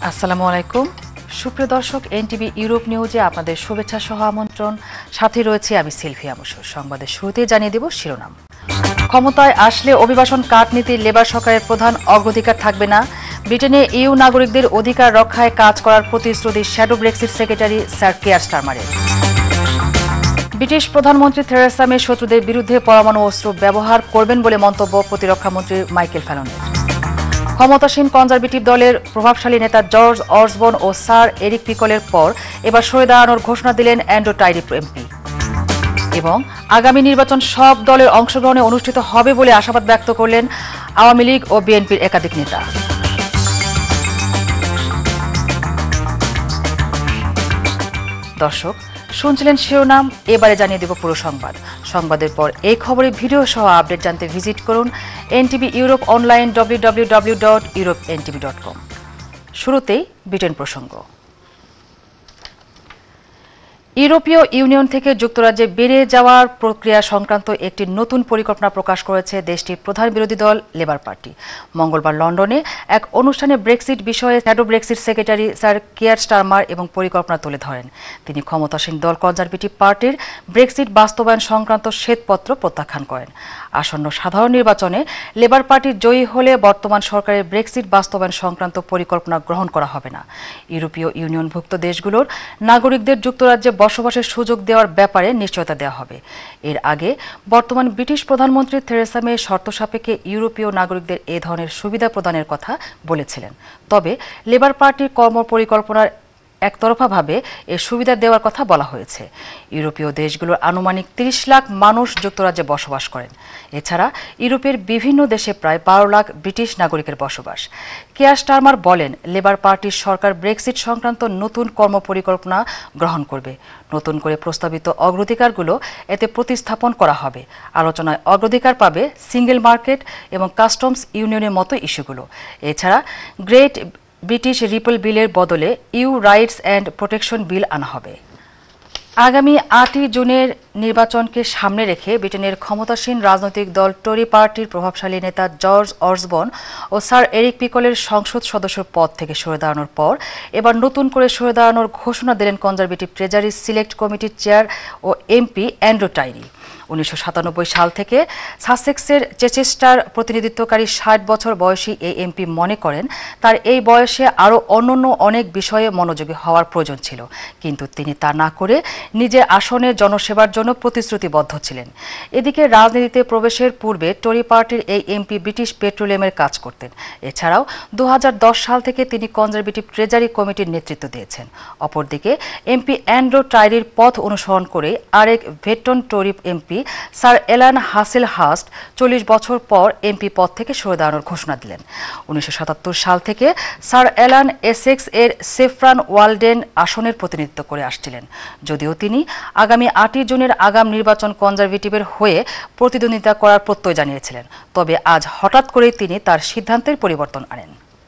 আসসালামু আলাইকুম সুপ্রিয় দর্শক এনটিভি ইউরোপ নিউজে আপনাদের শুভেচ্ছা সহ আমন্ত্রণ সাথে রয়েছে আমি সিলভিয়া মুসুর সংবাদের শুরুতেই জানিয়ে দেব শিরোনাম ক্ষমতায় আসলে অভিবাসন কাট নীতি লেবার সরকারের প্রধান অগ্রাধিকার থাকবে না ব্রিটেনে ইউ নাগরিকদের অধিকার রক্ষায় কাজ করার প্রতিশ্রুতি shadow Brexit secretary sir Keir স্টারমারের ব্রিটিশ প্রধানমন্ত্রী থেরেসা মে শত্রুদের বিরুদ্ধে পরমাণু অস্ত্র ব্যবহার করবেন বলে মন্তব্য প্রতিরক্ষামন্ত্রী মাইকেল ফ্যালনের ক্ষমতাসীন কনজারভেটিভ দলের প্রভাবশালী নেতা জর্জ অসবর্ন ও স্যার এরিক পিকলের পর এবার সরে দাঁড়ানোর ঘোষণা দিলেন অ্যান্ড্রু টাইরি এমপি এবং আগামী নির্বাচন সব দলের অংশগ্রহণে অনুষ্ঠিত হবে বলে আশাবাদ ব্যক্ত করলেন আওয়ামী লীগ ও বিএনপির একাধিক নেতা দর্শক শুনছিলেন শিরোনাম এবারে জানিয়ে দেব পুরো সংবাদের পর এই খবরের ভিডিও সহ আপডেট জানতে ভিজিট করুন এনটিভি ইউরোপ অনলাইন www.europentv.com শুরুতেই ব্রিটেন প্রসঙ্গ ইউরোপীয় ইউনিয়ন থেকে যুক্তরাজ্যে বেরিয়ে যাওয়ার প্রক্রিয়া সংক্রান্ত একটি নতুন পরিকল্পনা প্রকাশ করেছে দেশটির প্রধান বিরোধী দল লেবার পার্টি মঙ্গলবার লন্ডনে এক অনুষ্ঠানে ব্রেক্সিট বিষয়ে shadow Brexit secretary sir Keir Starmer এবং পরিকল্পনা তুলে ধরেন তিনি ক্ষমতাসীন দল কনজারভেটিভ পার্টির ব্রেক্সিট বাস্তবায়ন সংক্রান্ত শ্বেতপত্র প্রত্যাখ্যান করেন আসন্ন সাধারণ নির্বাচনে লেবার পার্টি জয়ী হলে বর্তমান সরকারের ব্রেক্সিট বাস্তবায়ন সংক্রান্ত পরিকল্পনা গ্রহণ করা হবে না ইউরোপীয় ইউনিয়নভুক্ত দেশগুলোর নাগরিকদের যুক্তরাজ্যে বসবাসের সুযোগ দেওয়ার ব্যাপারে নিশ্চয়তা দেওয়া হবে এর আগে বর্তমান ব্রিটিশ প্রধানমন্ত্রী থেরেসা মে শর্ত সাপেক্ষে ইউরোপীয় নাগরিকদের এ ধরনের সুবিধা প্রদানের কথা বলেছিলেন তবে লেবার পার্টির কর্মপরিকল্পনার একতরফাভাবে এর সুবিধা দেওয়ার কথা বলা হয়েছে ইউরোপীয় দেশগুলোর আনুমানিক ৩০ লাখ মানুষ যুক্তরাজ্যে বসবাস করেন এছাড়া ইউরোপের বিভিন্ন দেশে প্রায় ১২ লাখ ব্রিটিশ নাগরিকের বসবাস কিয়ার স্টারমার বলেন লেবার পার্টির সরকার ব্রেক্সিট সংক্রান্ত নতুন কর্মপরিকল্পনা গ্রহণ করবে নতুন করে প্রস্তাবিত অগ্রাধিকারগুলো এতে প্রতিস্থাপন করা হবে আলোচনায় অগ্রাধিকার পাবে সিঙ্গেল মার্কেট এবং কাস্টমস ইউনিয়নের মতো ইস্যুগুলো এছাড়া গ্রেট ব্রিটিশ রিপল বিলের বদলে EU rights and protection bill আনা হবে আগামী ৮ই জুনের নির্বাচনকে সামনে রেখে ব্রিটেনের ক্ষমতাসীন রাজনৈতিক দল টরি পার্টির প্রভাবশালী নেতা জর্জ অসবর্ন ও স্যার এরিক পিকলের সংসদ সদস্যের পদ থেকে সরে দাঁড়ানোর পর এবার নতুন করে সরে দাঁড়ানোর ঘোষণা দিলেন কনজারভেটিভ ট্রেজারি সিলেক্ট কমিটির চেয়ার ও এমপি অ্যান্ড্রু টাইরি ১৯৯৭ সাল থেকে সাসেক্সের চেচেস্টার প্রতিনিধিত্বকারী ৬০ বছর বয়সী এই এমপি মনে করেন তার এই বয়সে আরও অন্যান্য অনেক বিষয়ে মনোযোগী হওয়ার প্রয়োজন ছিল কিন্তু তিনি তা না করে নিজের আসনে জনসেবার জন্য প্রতিশ্রুতিবদ্ধ ছিলেন এদিকে রাজনীতিতে প্রবেশের পূর্বে টরি পার্টির এই এমপি ব্রিটিশ পেট্রোলিয়ামের কাজ করতেন এছাড়াও ২০১০ সাল থেকে তিনি কনজারভেটিভ ট্রেজারি কমিটির নেতৃত্ব দিয়েছেন অপরদিকে এমপি অ্যান্ড্রু টাইরির পথ অনুসরণ করে আরেক veteran Tory MP sir Alan Haselhurst ৪০ বছর পর এমপি পদ থেকে সরে দাঁড়ানোর ঘোষণা দিলেন ১৯৭৭ সাল থেকে স্যার এলান এসেক্স এর সেফরান ওয়ালডেন আসনের প্রতিনিধিত্ব করে আসছিলেন যদিও তিনি আগামী ৮ই জুনের আগাম নির্বাচন কনজারভেটিভের হয়ে প্রতিদ্বন্দ্বিতা করার প্রত্যয় জানিয়েছিলেন তবে আজ হঠাৎ করেই তিনি তার সিদ্ধান্তের পরিবর্তন আনেন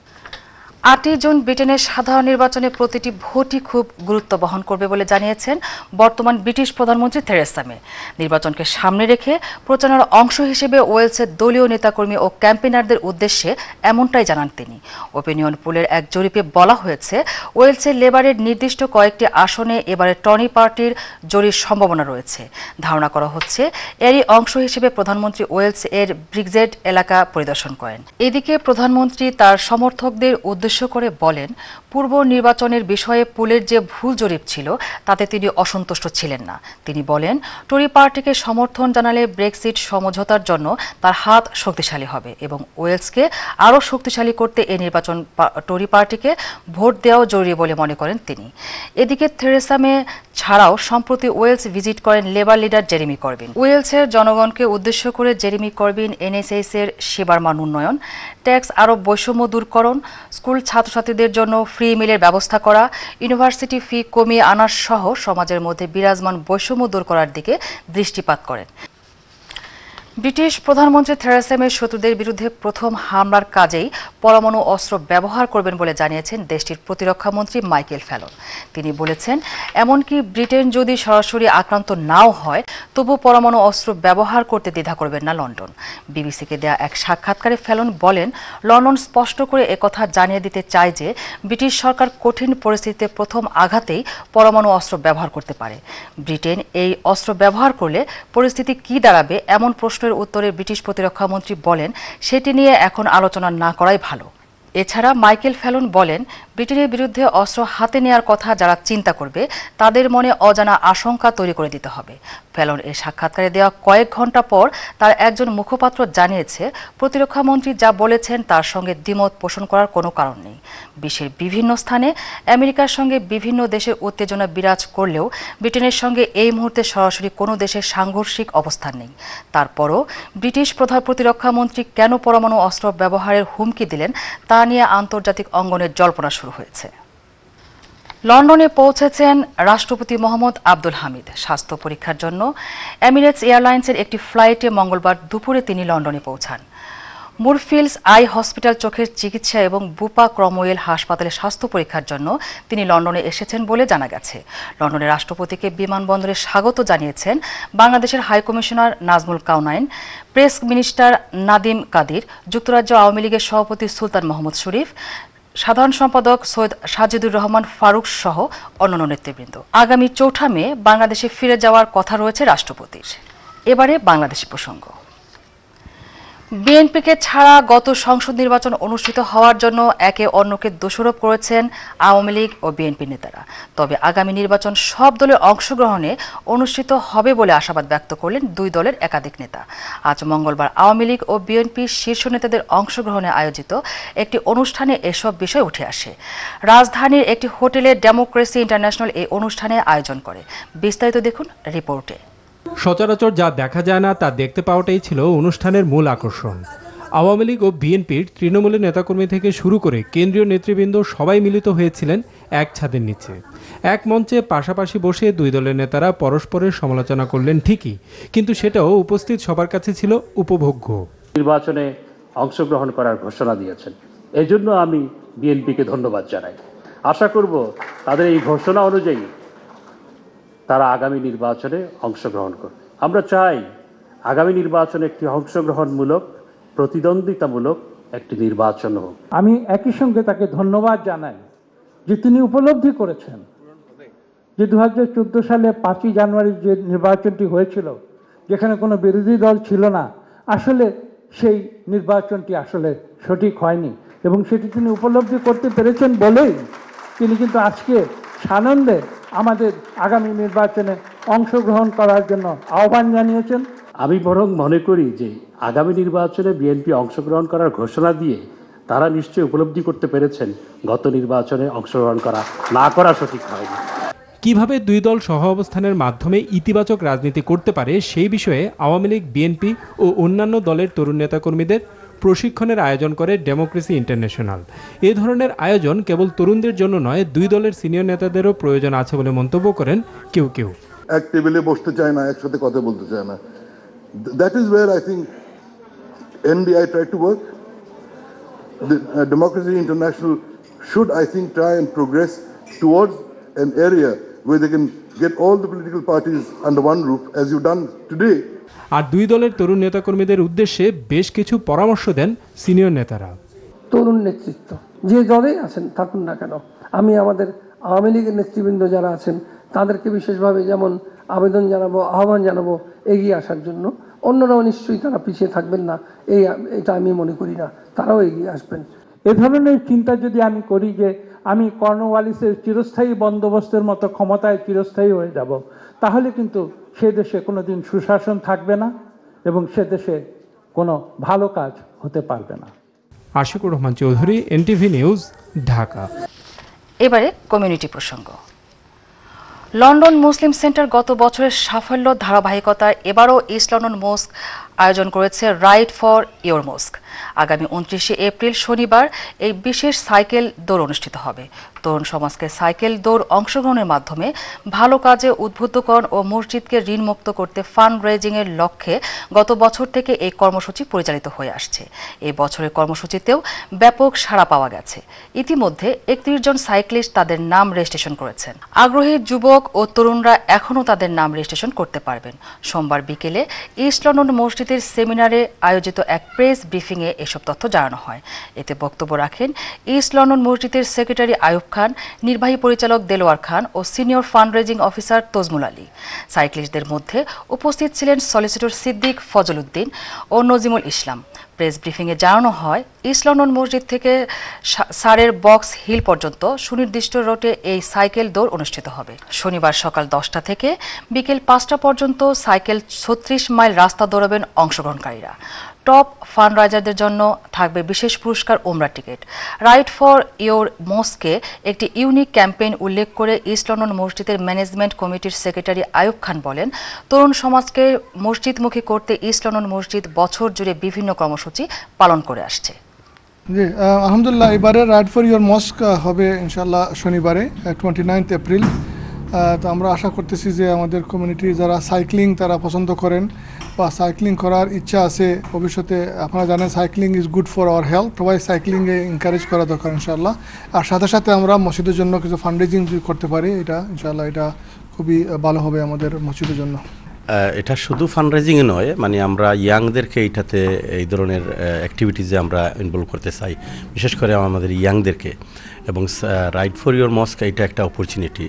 ৮ই জুন ব্রিটেনের সাধারণ নির্বাচনে প্রতিটি ভোটই খুব গুরুত্ব বহন করবে বলে জানিয়েছেন বর্তমান ব্রিটিশ প্রধানমন্ত্রী থেরেসা মে নির্বাচনকে সামনে রেখে প্রচারণার অংশ হিসেবে ওয়েলসের দলীয় নেতাকর্মী ও ক্যাম্পেনারদের উদ্দেশ্যে এমনটাই জানান তিনি ওপিনিয়ন পোলের এক জরিপে বলা হয়েছে ওয়েলসের লেবারের নির্দিষ্ট কয়েকটি আসনে এবারে টনি পার্টির জয়ীর সম্ভাবনা রয়েছে ধারণা করা হচ্ছে এরই অংশ হিসেবে প্রধানমন্ত্রী ওয়েলস এর ব্রিক্সেড এলাকা পরিদর্শন করেন এদিকে প্রধানমন্ত্রী তার সমর্থকদের উদ্দেশ্য করে বলেন পূর্ব নির্বাচনের বিষয়ে পুলের যে ভুল জরিপ ছিল তাতে তিনি অসন্তুষ্ট ছিলেন না তিনি বলেন টরি পার্টিকে সমর্থন জানালে ব্রেক্সিট সমঝোতার জন্য তার হাত শক্তিশালী হবে এবং ওয়েলসকে আরও শক্তিশালী করতে এই নির্বাচন টরি পার্টিকে ভোট দেওয়াও জরুরি বলে মনে করেন তিনি এদিকে থেরেসা মে ছাড়াও সম্প্রতি ওয়েলস ভিজিট করেন লেবার লিডার জেরেমি করবিন ওয়েলসের জনগণকে উদ্দেশ্য করে জেরেমি করবিন এনএসএস এর সেবার মান উন্নয়ন ট্যাক্স আরোপ বৈষম্য দূরকরণ স্কুল ছাত্রছাত্রীদের জন্য ফ্রি মিলের ব্যবস্থা করা ইউনিভার্সিটি ফি কমিয়ে আনার সহ সমাজের মধ্যে বিরাজমান বৈষম্য দূর করার দিকে দৃষ্টিপাত করেন ব্রিটিশ প্রধানমন্ত্রী থেরেসা মে শত্রুদের বিরুদ্ধে প্রথম হামলার কাজেই পরমাণু অস্ত্র ব্যবহার করবেন বলে জানিয়েছেন দেশটির প্রতিরক্ষা মন্ত্রী মাইকেল ফ্যালন। তিনি বলেছেন, এমনকি ব্রিটেন যদি সরাসরি আক্রান্ত নাও হয় তবু পরমাণু অস্ত্র ব্যবহার করতে দ্বিধা করবেন না লন্ডন। বিবিসিকে দেয়া এক সাক্ষাৎকারে ফ্যালন বলেন, লন্ডন স্পষ্ট করে একথা জানিয়ে দিতে চায় যে ব্রিটিশ সরকার কঠিন পরিস্থিতিতে প্রথম আঘাতেই পরমাণু অস্ত্র ব্যবহার করতে পারে। ব্রিটেন এই অস্ত্র ব্যবহার করলে পরিস্থিতি কী দাঁড়াবে এমন প্রশ্নের উত্তরে ব্রিটিশ প্রতিরক্ষা মন্ত্রী বলেন, সেটি নিয়ে এখন আলোচনা না করাই ভালো। এছাড়া মাইকেল ফ্যালন বলেন, ব্রিটেনের বিরুদ্ধে অস্ত্র হাতে নেওয়ার কথা যারা চিন্তা করবে তাদের মনে অজানা আশঙ্কা তৈরি করে দিতে হবে। ফ্যালন এর সাক্ষাৎকারে দেওয়া কয়েক ঘন্টা পর তার একজন মুখপাত্র জানিয়েছে, প্রতিরক্ষা মন্ত্রী যা বলেছেন তার সঙ্গে দ্বিমত পোষণ করার কোনো কারণ নেই। বিশ্বের বিভিন্ন স্থানে আমেরিকার সঙ্গে বিভিন্ন দেশের উত্তেজনা বিরাজ করলেও ব্রিটেনের সঙ্গে এই মুহূর্তে সরাসরি কোনো দেশের সাংঘর্ষিক অবস্থান নেই। তারপরও ব্রিটিশ প্রধান প্রতিরক্ষা মন্ত্রী কেন পরমাণু অস্ত্র ব্যবহারের হুমকি দিলেন তা নিয়ে আন্তর্জাতিক অঙ্গনে জল্পনা শুরু হয়েছে। লন্ডনে পৌঁছেছেন রাষ্ট্রপতি মোহাম্মদ আব্দুল হামিদ। স্বাস্থ্য পরীক্ষার জন্য এমিরেটস এয়ারলাইন্সের একটি ফ্লাইটে মঙ্গলবার দুপুরে তিনি লন্ডনে পৌঁছান। মুরফিল্ডস আই হসপিটাল চোখের চিকিৎসা এবং বুপা ক্রমওয়েল হাসপাতালে স্বাস্থ্য পরীক্ষার জন্য তিনি লন্ডনে এসেছেন বলে জানা গেছে। লন্ডনের রাষ্ট্রপতিকে বিমানবন্দরে স্বাগত জানিয়েছেন বাংলাদেশের high commissioner Nazmul Kawnain, press minister Nadim Kadir, যুক্তরাজ্য আওয়ামী লীগের সভাপতি সুলতান মাহমুদ শরীফ, সাধারণ সম্পাদক সৈয়দ সাজিদুর রহমান ফারুক সহ অন্যান্য নেতৃবৃন্দ। আগামী ৪ মে বাংলাদেশে ফিরে যাওয়ার কথা রয়েছে রাষ্ট্রপতির। এবারে বাংলাদেশি প্রসঙ্গ। বিএনপিকে ছাড়া গত সংসদ নির্বাচন অনুষ্ঠিত হওয়ার জন্য একে অন্যকে দোষারোপ করেছেন আওয়ামী লীগ ও বিএনপি নেতারা। তবে আগামী নির্বাচন সব দলের অংশগ্রহণে অনুষ্ঠিত হবে বলে আশাবাদ ব্যক্ত করলেন দুই দলের একাধিক নেতা। আজ মঙ্গলবার আওয়ামী লীগ ও বিএনপির শীর্ষ নেতাদের অংশগ্রহণে আয়োজিত একটি অনুষ্ঠানে এসব বিষয় উঠে আসে। রাজধানীর একটি হোটেলে ডেমোক্রেসি ইন্টারন্যাশনাল এই অনুষ্ঠানে আয়োজন করে। বিস্তারিত দেখুন রিপোর্টে। সচরাচর যা দেখা যায় না তা দেখতে পাওয়াটাই ছিল অনুষ্ঠানের মূল আকর্ষণ। আওয়ামী লীগ ও বিএনপির তৃণমূলের নেতাকর্মী থেকে শুরু করে কেন্দ্রীয় নেতৃবৃন্দ সবাই মিলিত হয়েছিলেন এক ছাদের নিচে। এক মঞ্চে পাশাপাশি বসে দুই দলের নেতারা পরস্পরের সমালোচনা করলেন ঠিকই, কিন্তু সেটাও উপস্থিত সবার কাছে ছিল উপভোগ্য। নির্বাচনে অংশগ্রহণ করার ঘোষণা দিয়েছেন, এজন্য আমি বিএনপিকে ধন্যবাদ জানাই। আশা করব তাদের এই ঘোষণা অনুযায়ী তারা আগামী নির্বাচনে অংশগ্রহণ করবে। আমরা চাই আগামী নির্বাচনে একটি অংশগ্রহণমূলক, প্রতিদ্বন্দ্বিতামূলক একটি নির্বাচন হোক। আমি একই সঙ্গে তাকে ধন্যবাদ জানাই যে তিনি উপলব্ধি করেছেন যে 2014 সালে 5ই জানুয়ারি যে নির্বাচনটি হয়েছিল, যেখানে কোনো বিরোধী দল ছিল না, আসলে সেই নির্বাচনটি আসলে সঠিক হয়নি এবং সেটি তিনি উপলব্ধি করতে পেরেছেন বলেই তিনি কিন্তু আজকে সানন্দে আমাদের আগামী নির্বাচনে অংশগ্রহণ করার জন্য আহ্বান জানিয়েছেন। আমি বরং মনে করি যে আগামী নির্বাচনে বিএনপি অংশগ্রহণ করার ঘোষণা দিয়ে তারা নিশ্চয়ই উপলব্ধি করতে পেরেছেন গত নির্বাচনে অংশগ্রহণ না করা সঠিক হয়নি। কিভাবে দুই দল সহ অবস্থানের মাধ্যমে ইতিবাচক রাজনীতি করতে পারে সেই বিষয়ে আওয়ামী লীগ, বিএনপি ও অন্যান্য দলের তরুণ নেতাকর্মীদের প্রশিক্ষণের আয়োজন করে ডেমোক্রেসি ইন্টারন্যাশনাল। এ ধরনের আয়োজন কেবল তরুণদের জন্য নয়, দুই দলের সিনিয়র নেতাদেরও প্রয়োজন আছে বলে মন্তব্য করেন কেউ কেউ। এক টেবিলে বসতে চায় না, একসাথে কথা বলতে চায় না। That is where I think NDI try to work. The Democracy International should, I think, try and progress towards an area where they can get all the political parties under one roof, as you've done today. আর দুই দলের তরুণ নেতাকর্মীদের উদ্দেশ্যে বেশ কিছু পরামর্শ দেন senior নেতারা। তরুণ নেতৃত্ব যে দলেই আছেন থাকুন না কেন, আমি আমাদের আওয়ামী লীগের নেতৃবৃন্দ যারা আছেন তাদেরকে বিশেষভাবে যেমন আবেদন জানাবো, আহ্বান জানাবো এগিয়ে আসার জন্য। অন্যরাও নিশ্চয়ই তারা পিছিয়ে থাকবেন না, এটা আমি মনে করি না, তারাও এগিয়ে আসবেন। এ ধরনের চিন্তা যদি আমি করি যে আমি কর্নওয়ালিসের চিরস্থায়ী বন্দোবস্তের মতো ক্ষমতায় চিরস্থায়ী হয়ে যাব, তাহলে কিন্তু সে দেশে কোনোদিন সুশাসন থাকবে না এবং সে দেশে কোনো ভালো কাজ হতে পারবে না। Ashikur Rahman Chowdhury, NTV news, Dhaka. এবারে কমিউনিটি প্রসঙ্গ। লন্ডন মুসলিম সেন্টার গত বছরের সাফল্য ধারাবাহিকতায় এবারও ইস্ট লন্ডন মস্ক আয়োজন করেছে রাইড ফর ইওর মস্ক। আগামী 29শে এপ্রিল শনিবার এই বিশেষ সাইকেল দৌড় অনুষ্ঠিত হবে। তরুণ সমাজকে সাইকেল দৌড় অংশগ্রহণের মাধ্যমে ভালো কাজে উদ্বুদ্ধকরণ ও মসজিদকে ঋণমুক্ত করতে ফান্ড রেজিং এর লক্ষ্যে গত বছর থেকে এই কর্মসূচি পরিচালিত হয়ে আসছে। এই বছরের কর্মসূচিতেও ব্যাপক সাড়া পাওয়া গেছে। ইতিমধ্যে 31 জন সাইক্লিস্ট তাদের নাম রেজিস্ট্রেশন করেছেন। আগ্রহী যুবক ও তরুণরা এখনও তাদের নাম রেজিস্ট্রেশন করতে পারবেন। সোমবার বিকেলে ইস্ট লন্ডন মসজিদের সেমিনারে আয়োজিত এক প্রেস ব্রিফিংয়ে এসব তথ্য জানানো হয়। এতে বক্তব্য রাখেন ইস্ট লন্ডন মসজিদের সেক্রেটারি আয়ুব খান, নির্বাহী পরিচালক দেলোয়ার খান ও senior fund raising officer Tajmul Ali. সাইক্লিস্টদের মধ্যে উপস্থিত ছিলেন সলিসিটর সিদ্দিক ফজল উদ্দিন ও নজিমুল ইসলাম। প্রেস ব্রিফিংয়ে জানানো হয়, ইস্ট লন্ডন মসজিদ থেকে সারের বক্স হিল পর্যন্ত সুনির্দিষ্ট রুটে এই সাইকেল দৌড় অনুষ্ঠিত হবে। শনিবার সকাল 10টা থেকে বিকেল 5টা পর্যন্ত সাইকেল 36 মাইল রাস্তা দৌড়াবেন অংশগ্রহণকারীরা। টপ ফান্ডরাইজারদের জন্য থাকবে বিশেষ পুরস্কার ওমরা ticket. Ride for your mosque একটি ইউনিক ক্যাম্পেইন উল্লেখ করে ইস্ট লন্ডন মসজিদের ম্যানেজমেন্ট কমিটির সেক্রেটারি আয়ুব খান বলেন, তরুণ সমাজকে মসজিদমুখী করতে ইস্ট লন্ডন মসজিদ বছর জুড়ে বিভিন্ন কর্মসূচি পালন করে আসছে। জি আলহামদুলিল্লাহ, এবারে রাইড ফর ইওর মস্ক হবে ইনশাল্লাহ শনিবারে 29 এপ্রিল। তো আমরা আশা করতেছি যে আমাদের কমিউনিটি যারা সাইক্লিং তারা পছন্দ করেন বা সাইক্লিং করার ইচ্ছা আছে ভবিষ্যতে, আপনারা জানেন cycling is good for our health, সবাই সাইক্লিংয়ে এনকারেজ করা দরকার ইনশাল্লাহ। আর সাথে সাথে আমরা মসজিদের জন্য কিছু ফান্ডরেজিং করতে পারি, এটা ইনশাল্লাহ এটা খুবই ভালো হবে আমাদের মসজিদের জন্য। এটা শুধু ফান্ডরেজিংয়ে নয়, মানে আমরা ইয়াংদেরকে এইটাতে এই ধরনের অ্যাক্টিভিটিসে আমরা ইনভলভ করতে চাই, বিশেষ করে আমাদের ইয়াংদেরকে। এবং রাইড ফর ইওর মস্ক এটা একটা অপরচুনিটি।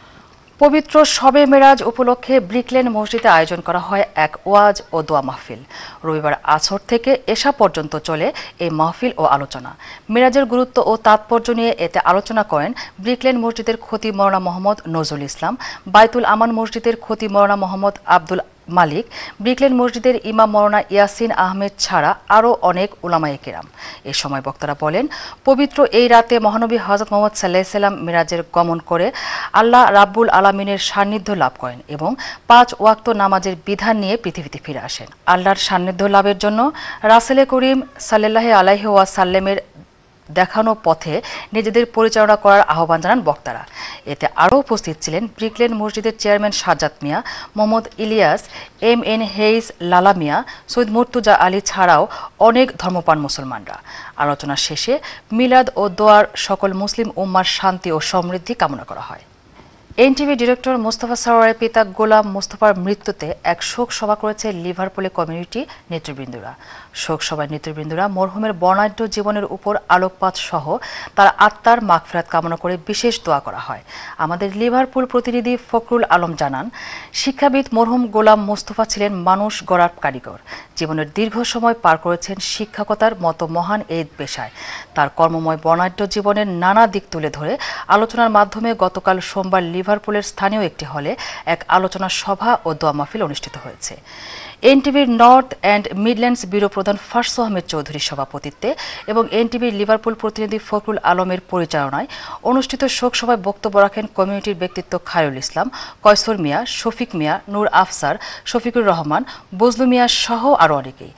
পবিত্র শবে মেরাজ উপলক্ষে ব্রিকলেন মসজিদে আয়োজন করা হয় এক ওয়াজ ও দোয়া মাহফিল। রবিবার আসর থেকে এশা পর্যন্ত চলে এই মাহফিল ও আলোচনা। মেরাজের গুরুত্ব ও তাৎপর্য নিয়ে এতে আলোচনা করেন ব্রিকলেন মসজিদের খতিব মাওলানা মোহাম্মদ নজরুল ইসলাম, বাইতুল আমান মসজিদের খতিব মাওলানা মোহাম্মদ আব্দুল মালিক, ব্রিকলেন মসজিদের ইমাম মাওলানা ইয়াসিন আহমেদ ছাড়া আরও অনেক উলামায়ে কেরাম। এ সময় বক্তারা বলেন, পবিত্র এই রাতে মহানবী হযরত মুহাম্মদ সাল্লাল্লাহু আলাইহি সাল্লাম মিরাজের গমন করে আল্লাহ রাব্বুল আলামিনের সান্নিধ্য লাভ করেন এবং 5 ওয়াক্ত নামাজের বিধান নিয়ে পৃথিবীতে ফিরে আসেন। আল্লাহর সান্নিধ্য লাভের জন্য রাসূলে করিম সাল্লাল্লাহু আলাইহি ওয়াসাল্লামের দেখানো পথে নিজেদের পরিচালনা করার আহ্বান জানান বক্তারা। এতে আরও উপস্থিত ছিলেন ব্রিকলেন মসজিদের চেয়ারম্যান সাজ্জাদ মিয়া, মোহাম্মদ ইলিয়াস, MN হেইস লালা মিয়া, সৈয়দ মুর্তুজা আলী ছাড়াও অনেক ধর্মপ্রাণ মুসলমানরা। আলোচনা শেষে মিলাদ ও দোয়ার সকল মুসলিম উম্মার শান্তি ও সমৃদ্ধি কামনা করা হয়। NTV ডিরেক্টর মোস্তফা সরোয়ারের পিতা গোলাম মোস্তফার মৃত্যুতে এক শোক সভা করেছে লিভারপুলে কমিউনিটি নেতৃবৃন্দরা। শোক সভায় নেতৃবৃন্দরা মরহুমের বর্ণাঢ্য জীবনের উপর আলোকপাত সহ তার আত্মার মাগফিরাত কামনা করে বিশেষ দোয়া করা হয়। আমাদের লিভারপুল প্রতিনিধি ফখরুল আলম জানান, শিক্ষাবিদ মরহুম গোলাম মোস্তফা ছিলেন মানুষ গড়ার কারিগর। জীবনের দীর্ঘ সময় পার করেছেন শিক্ষকতার মতো মহান এই পেশায়। তার কর্মময় বর্ণাঢ্য জীবনের নানা দিক তুলে ধরে আলোচনার মাধ্যমে গতকাল সোমবার লিভারপুলের স্থানীয় একটি হলে এক আলোচনা সভা ও দোয়া মাহফিল অনুষ্ঠিত হয়েছে। NTVর নর্থ অ্যান্ড মিডল্যান্ডস ব্যুরো প্রধান ফারসু আহমেদ চৌধুরীর সভাপতিত্বে এবং NTVর লিভারপুল প্রতিনিধি ফখরুল আলমের পরিচালনায় অনুষ্ঠিত শোক সভায় বক্তব্য রাখেন কমিউনিটির ব্যক্তিত্ব খায়রুল ইসলাম, কয়সর মিয়া, শফিক মিয়া, নূর আফসার, শফিকুর রহমান, বজলু মিয়া সহ আরও অনেকেই।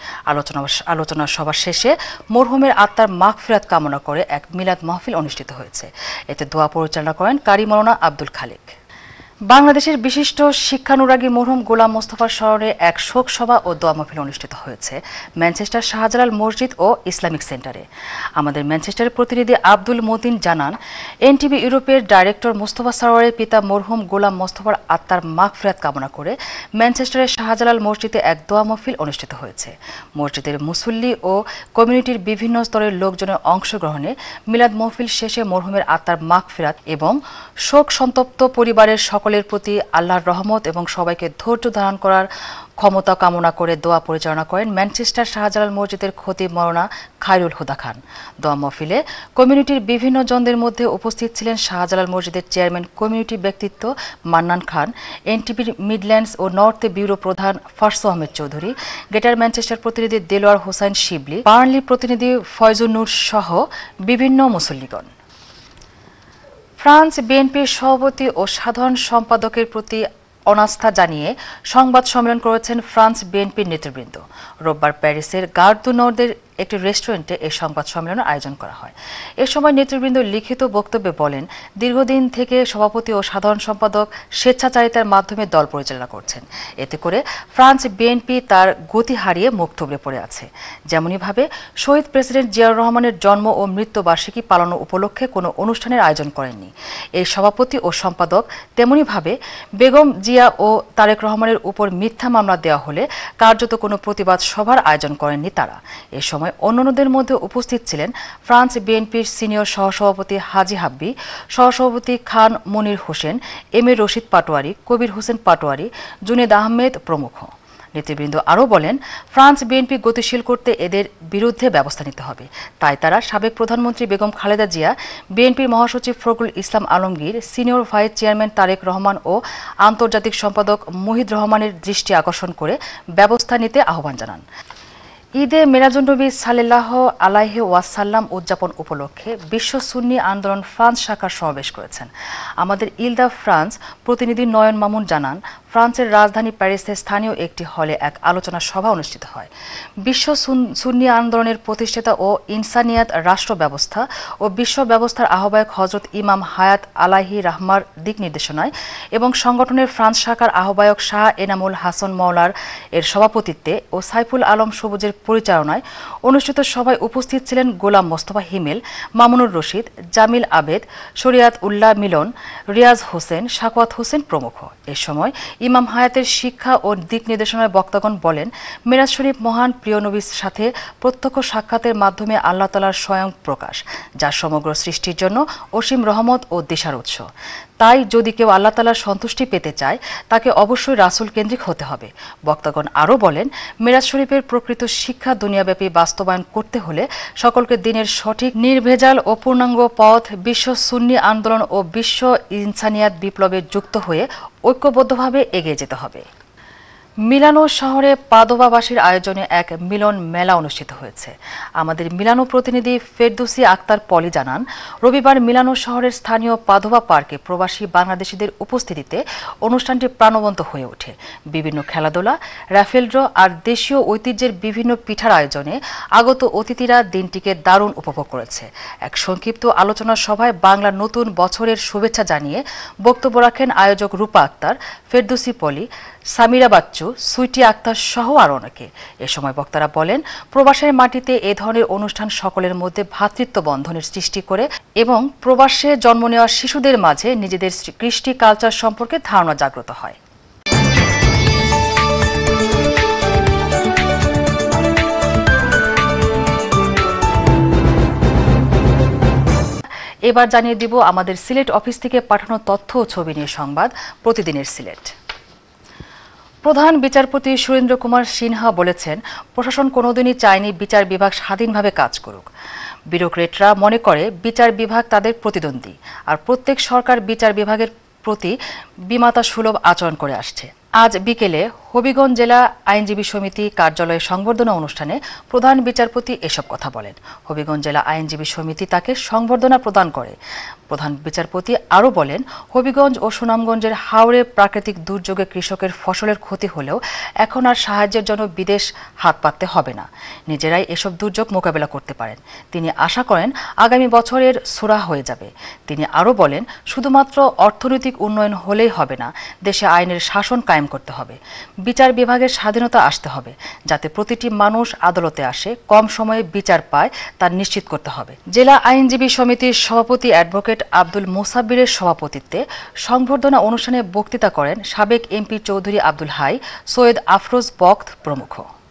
আলোচনা সভা শেষে মরহুমের আত্মার মাগফিরাত কামনা করে এক মিলাদ মাহফিল অনুষ্ঠিত হয়েছে। এতে দোয়া পরিচালনা করেন কারি মাওলানা আব্দুল খালিক। বাংলাদেশের বিশিষ্ট শিক্ষানুরাগী মরহুম গোলাম মোস্তফার স্মরণে এক শোক সভা ও দোয়া মাহফিল অনুষ্ঠিত হয়েছে ম্যানচেস্টার শাহজালাল মসজিদ ও ইসলামিক সেন্টারে। আমাদের ম্যানচেস্টারের প্রতিনিধি আব্দুল মতিন জানান, NTV ইউরোপের ডাইরেক্টর মোস্তফা সরোয়ারের পিতা মরহুম গোলাম মোস্তফার আত্মার মাগফিরাত কামনা করে ম্যানচেস্টারের শাহজালাল মসজিদে এক দোয়া মাহফিল অনুষ্ঠিত হয়েছে। মসজিদের মুসল্লি ও কমিউনিটির বিভিন্ন স্তরের লোকজনের অংশগ্রহণে মিলাদ মাহফিল শেষে মরহুমের আত্মার মাগফিরাত এবং শোক সন্তপ্ত পরিবারের সকলের প্রতি আল্লাহর রহমত এবং সবাইকে ধৈর্য ধারণ করার ক্ষমতা কামনা করে দোয়া পরিচালনা করেন ম্যানচেস্টার শাহজালাল মসজিদের খতিব মাওলানা খায়রুল হুদা খান। দোয়া মাহফিলে কমিউনিটির বিভিন্ন জনদের মধ্যে উপস্থিত ছিলেন শাহজালাল মসজিদের চেয়ারম্যান কমিউনিটি ব্যক্তিত্ব মান্নান খান, NTVর মিডল্যান্ডস ও নর্থ ব্যুরো প্রধান ফারসু আহমেদ চৌধুরী, গ্রেটার ম্যানচেস্টার প্রতিনিধি দেলোয়ার হোসাইন শিবলি, বার্নলি প্রতিনিধি ফয়জুন নূর সহ বিভিন্ন মুসল্লিগণ। ফ্রান্স বিএনপির সভাপতি ও সাধারণ সম্পাদকের প্রতি অনাস্থা জানিয়ে সংবাদ সম্মেলন করেছেন ফ্রান্স বিএনপির নেতৃবৃন্দ। রোববার প্যারিসের গার দু নর্দের একটি রেস্টুরেন্টে এই সংবাদ সম্মেলনের আয়োজন করা হয়। এ সময় নেতৃবৃন্দ লিখিত বক্তব্যে বলেন, দীর্ঘদিন থেকে সভাপতি ও সাধারণ সম্পাদক স্বেচ্ছাচারিতার মাধ্যমে দল পরিচালনা করছেন। এতে করে ফ্রান্স বিএনপি তার গতি হারিয়ে মুখ থুবড়ে পড়ে আছে। যেমনিভাবে শহীদ প্রেসিডেন্ট জিয়াউর রহমানের জন্ম ও মৃত্যুবার্ষিকী পালন উপলক্ষে কোনো অনুষ্ঠানের আয়োজন করেননি এই সভাপতি ও সম্পাদক। তেমনিভাবে বেগম জিয়া ও তারেক রহমানের উপর মিথ্যা মামলা দেওয়া হলে কার্যত কোনো প্রতিবাদ সভার আয়োজন করেননি তারা। এ সময় অন্যান্যদের মধ্যে উপস্থিত ছিলেন ফ্রান্স বিএনপির সিনিয়র সহসভাপতি হাজি হাব্বি, সহসভাপতি খান মনির হোসেন, এম এ রশিদ পাটোয়ারি, কবির হোসেন পাটোয়ারি, জুনেদ আহমেদ প্রমুখ। নেতৃবৃন্দ আরও বলেন, ফ্রান্স বিএনপি গতিশীল করতে এদের বিরুদ্ধে ব্যবস্থা নিতে হবে। তাই তারা সাবেক প্রধানমন্ত্রী বেগম খালেদা জিয়া, বিএনপির মহাসচিব Fakhrul Islam Alamgir, senior vice chairman Tarique Rahman ও আন্তর্জাতিক সম্পাদক মুহিদ রহমানের দৃষ্টি আকর্ষণ করে ব্যবস্থা নিতে আহ্বান জানান। ঈদে মিলাদুন্নবী সাল্লাল্লাহু আলাইহি ওয়াসাল্লাম উদযাপন উপলক্ষে বিশ্ব সুন্নি আন্দোলন ফ্রান্স শাখার সমাবেশ করেছেন। আমাদের ইলদা ফ্রান্স প্রতিনিধি নয়ন মামুন জানান, ফ্রান্সের রাজধানী প্যারিসে স্থানীয় একটি হলে এক আলোচনা সভা অনুষ্ঠিত হয়। বিশ্ব সুন্নি আন্দোলনের প্রতিষ্ঠাতা ও ইনসানিয়াত রাষ্ট্র ব্যবস্থা ও বিশ্ব ব্যবস্থার আহ্বায়ক হজরত ইমাম হায়াত আলাইহি রাহমার দিক নির্দেশনায় এবং সংগঠনের ফ্রান্স শাখার আহ্বায়ক শাহ এনামুল হাসান মওলার এর সভাপতিত্বে ও সাইফুল আলম সবুজের পরিচালনায় অনুষ্ঠিত সভায় উপস্থিত ছিলেন গোলাম মোস্তফা হিমেল, মামুনুর রশিদ, জামিল আবেদ, শরিয়াত উল্লাহ মিলন, রিয়াজ হোসেন, শাকওয়াত হোসেন প্রমুখ। এ সময় ইমাম হায়াতের শিক্ষা ও দিক নির্দেশনায় বক্তাগণ বলেন, মিরাজ শরীফ মহান প্রিয় নবীর সাথে প্রত্যক্ষ সাক্ষাতের মাধ্যমে আল্লাহ তাআলার স্বয়ং প্রকাশ, যা সমগ্র সৃষ্টির জন্য অসীম রহমত ও দিশার উৎস। তাই যদি কেউ আল্লাহ তাআলার সন্তুষ্টি পেতে চায়, তাকে অবশ্যই রাসূল কেন্দ্রিক হতে হবে। বক্তাগণ আরও বলেন, মিরাজ শরীফের প্রকৃত শিক্ষা দুনিয়াব্যাপী বাস্তবায়ন করতে হলে সকলকে দিনের সঠিক, নির্ভেজাল ও পূর্ণাঙ্গ পথ বিশ্ব সুন্নি আন্দোলন ও বিশ্ব ইনসানিয়াত বিপ্লবে যুক্ত হয়ে ঐক্যবদ্ধভাবে এগিয়ে যেতে হবে। মিলানো শহরে পাদোবাবাসীর আয়োজনে এক মিলন মেলা অনুষ্ঠিত হয়েছে। আমাদের মিলানো প্রতিনিধি ফেরদৌসী আক্তার পলি জানান, রবিবার মিলানো শহরের স্থানীয় পাদোবা পার্কে প্রবাসী বাংলাদেশিদের উপস্থিতিতে অনুষ্ঠানটি প্রাণবন্ত হয়ে ওঠে। বিভিন্ন খেলাধুলা, রাফেল ড্র আর দেশীয় ঐতিহ্যের বিভিন্ন পিঠার আয়োজনে আগত অতিথিরা দিনটিকে দারুণ উপভোগ করেছে। এক সংক্ষিপ্ত আলোচনা সভায় বাংলা নতুন বছরের শুভেচ্ছা জানিয়ে বক্তব্য রাখেন আয়োজক রূপা আক্তার, ফেরদৌসী পলি, সামিরা বাচ্চু, সুইটি আক্তার সহ আরও অনেকে। এ সময় বক্তারা বলেন, প্রবাসের মাটিতে এ ধরনের অনুষ্ঠান সকলের মধ্যে ভ্রাতৃত্ব বন্ধনের সৃষ্টি করে এবং প্রবাসে জন্ম নেওয়া শিশুদের মাঝে নিজেদের কৃষ্টি কালচার সম্পর্কে ধারণা জাগ্রত হয়। এবার জানিয়ে দিব আমাদের সিলেট অফিস থেকে পাঠানো তথ্য ও ছবি নিয়ে সংবাদ প্রতিদিনের সিলেট। প্রধান বিচারপতি সুরেন্দ্র কুমার সিনহা বলেছেন, প্রশাসন কোনোদিনই চায়নি বিচার বিভাগ স্বাধীনভাবে কাজ করুক। ব্যুরোক্রেটরা মনে করে বিচার বিভাগ তাদের প্রতিদ্বন্দ্বী, আর প্রত্যেক সরকার বিচার বিভাগের প্রতি বিমাতা সুলভ আচরণ করে আসছে। আজ বিকেলে হবিগঞ্জ জেলা আইনজীবী সমিতি কার্যালয়ে সংবর্ধনা অনুষ্ঠানে প্রধান বিচারপতি এসব কথা বলেন। হবিগঞ্জ জেলা আইনজীবী সমিতি তাকে সংবর্ধনা প্রদান করে। প্রধান বিচারপতি আরও বলেন, হবিগঞ্জ ও সুনামগঞ্জের হাওরে প্রাকৃতিক দুর্যোগে কৃষকের ফসলের ক্ষতি হলেও এখন আর সাহায্যের জন্য বিদেশ হাত পাততে হবে না, নিজেরাই এসব দুর্যোগ মোকাবেলা করতে পারেন। তিনি আশা করেন আগামী বছরের সুরাহ হয়ে যাবে। তিনি আরও বলেন, শুধুমাত্র অর্থনৈতিক উন্নয়ন হলেই হবে না, দেশে আইনের শাসন কায়েম করতে হবে। বিচার বিভাগের স্বাধীনতা আসতে হবে, যাতে প্রতিটি মানুষ আদালতে আসে, কম সময়ে বিচার পায় তা নিশ্চিত করতে হবে। জেলা আইনজীবী সমিতির সভাপতি অ্যাডভোকেট আব্দুল মোসাব্বিরের সভাপতিত্বে সংবর্ধনা অনুষ্ঠানে বক্তৃতা করেন সাবেক এমপি চৌধুরী আব্দুল হাই, সৈয়দ আফরোজ বক্ত প্রমুখ।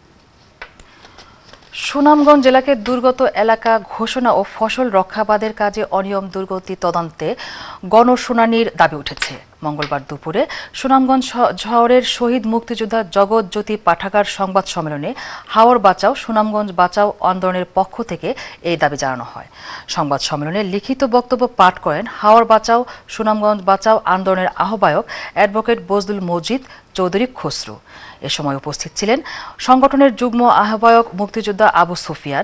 সুনামগঞ্জ জেলাকে দুর্গত এলাকা ঘোষণা ও ফসল রক্ষাবাদের কাজে অনিয়ম দুর্গতি তদন্তে গণশুনানির দাবি উঠেছে। মঙ্গলবার দুপুরে সুনামগঞ্জ শহরের শহীদ মুক্তিযোদ্ধা জগৎ জ্যোতি পাঠাগার সংবাদ সম্মেলনে হাওর বাঁচাও সুনামগঞ্জ বাঁচাও আন্দোলনের পক্ষ থেকে এই দাবি জানানো হয়। সংবাদ সম্মেলনে লিখিত বক্তব্য পাঠ করেন হাওর বাঁচাও সুনামগঞ্জ বাঁচাও আন্দোলনের আহ্বায়ক অ্যাডভোকেট বজলুল মজিদ চৌধুরী খসরু। এ সময় উপস্থিত ছিলেন সংগঠনের যুগ্ম আহ্বায়ক মুক্তিযোদ্ধা আবু সুফিয়ান,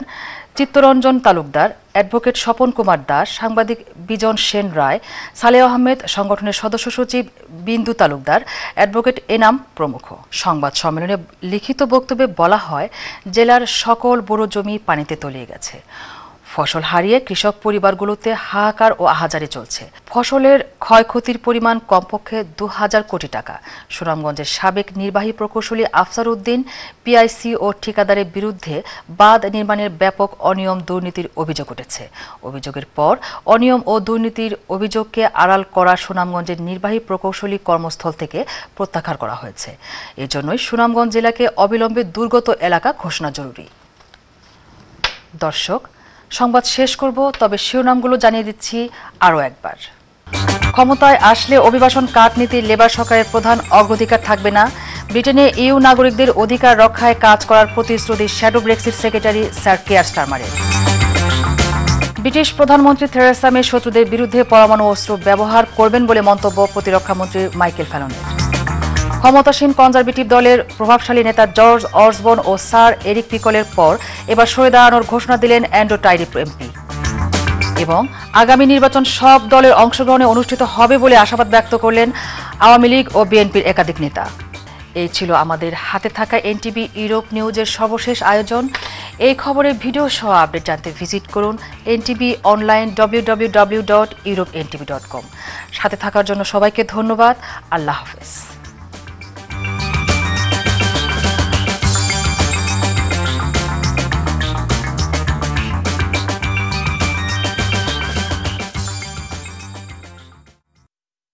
চিত্তরঞ্জন তালুকদার, অ্যাডভোকেট স্বপন কুমার দাস, সাংবাদিক বিজন সেন রায়, সালেহ আহমেদ, সংগঠনের সদস্য সচিব বিন্দু তালুকদার, অ্যাডভোকেট এনাম প্রমুখ। সংবাদ সম্মেলনে লিখিত বক্তব্যে বলা হয়, জেলার সকল বোরো জমি পানিতে তলিয়ে গেছে। ফসল হারিয়ে কৃষক পরিবারগুলোতে হাহাকার ও আহাজারি চলছে। ফসলের ক্ষয়ক্ষতির পরিমাণ কমপক্ষে ২,০০০ কোটি টাকা। সুনামগঞ্জের সাবেক নির্বাহী প্রকৌশলী আফসার উদ্দিন, পিআইসি ও ঠিকাদারের বিরুদ্ধে বাঁধ নির্মাণের ব্যাপক অনিয়ম দুর্নীতির অভিযোগ উঠেছে। অভিযোগের পর অনিয়ম ও দুর্নীতির অভিযোগকে আড়াল করা সুনামগঞ্জের নির্বাহী প্রকৌশলী কর্মস্থল থেকে প্রত্যাহার করা হয়েছে। এজন্যই সুনামগঞ্জ জেলাকে অবিলম্বে দুর্গত এলাকা ঘোষণা জরুরি। দর্শক, সংবাদ শেষ করব, তবে শিরোনামগুলো জানিয়ে দিচ্ছি আরও একবার। ক্ষমতায় আসলে অভিবাসন কাট নীতির লেবার সরকারের প্রধান অগ্রাধিকার থাকবে না। ব্রিটেনে ইউ নাগরিকদের অধিকার রক্ষায় কাজ করার প্রতিশ্রুতি shadow Brexit secretary sir Keir স্টারমারের। ব্রিটিশ প্রধানমন্ত্রী থেরেসা মে শত্রুদের বিরুদ্ধে পরমাণু অস্ত্র ব্যবহার করবেন বলে মন্তব্য প্রতিরক্ষামন্ত্রী মাইকেল ফ্যালনের। ক্ষমতাসীন কনজারভেটিভ দলের প্রভাবশালী নেতা জর্জ অসবর্ন ও স্যার এরিক পিকলের পর এবার সরে দাঁড়ানোর ঘোষণা দিলেন অ্যান্ড্রু টাইরিপ এমপি। এবং আগামী নির্বাচন সব দলের অংশগ্রহণে অনুষ্ঠিত হবে বলে আশাবাদ ব্যক্ত করলেন আওয়ামী লীগ ও বিএনপির একাধিক নেতা। এই ছিল আমাদের হাতে থাকা এনটিভি ইউরোপ নিউজের সর্বশেষ আয়োজন। এই খবরের ভিডিও সহ আপডেট জানতে ভিজিট করুন NTV অনলাইন www.europentv.com। সাথে থাকার জন্য সবাইকে ধন্যবাদ। আল্লাহ হাফেজ।